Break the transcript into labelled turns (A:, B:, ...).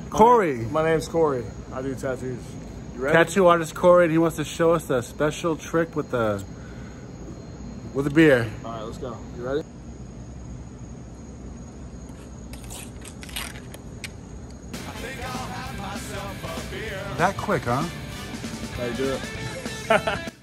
A: Corey.
B: My name's Corey. I do tattoos. You ready?
A: Tattoo artist Corey, and he wants to show us the special trick with the beer.
B: All right, let's go. You ready?
A: That quick, huh?
B: How you do it?